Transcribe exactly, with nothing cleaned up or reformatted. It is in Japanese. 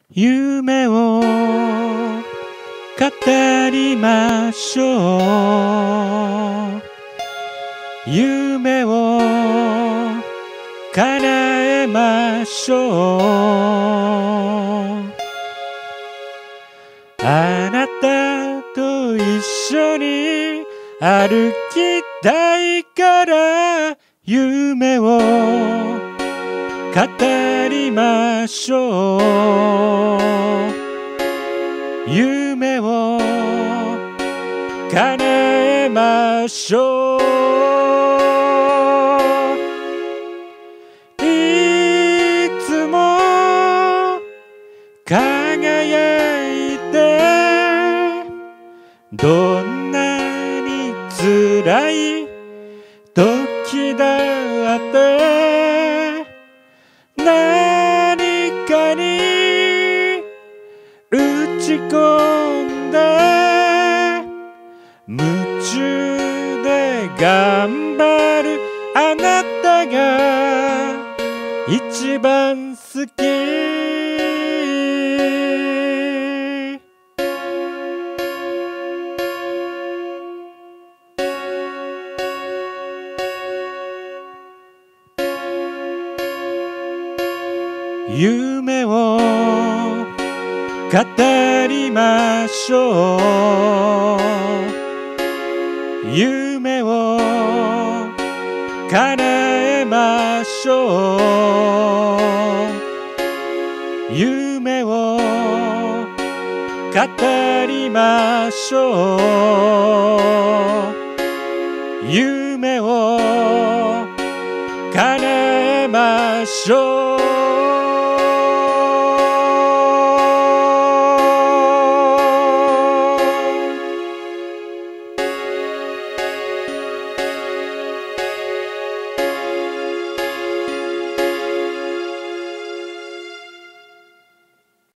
夢を語りましょう。夢を叶えましょう。あなたと一緒に歩きたいから夢を語りましょう。夢を叶えましょう。いつも輝いて、どんなに辛い時だって何かに打ち込んで夢中で頑張るあなたが一番好き。夢を語りましょう。夢を叶えましょう。夢を語りましょう。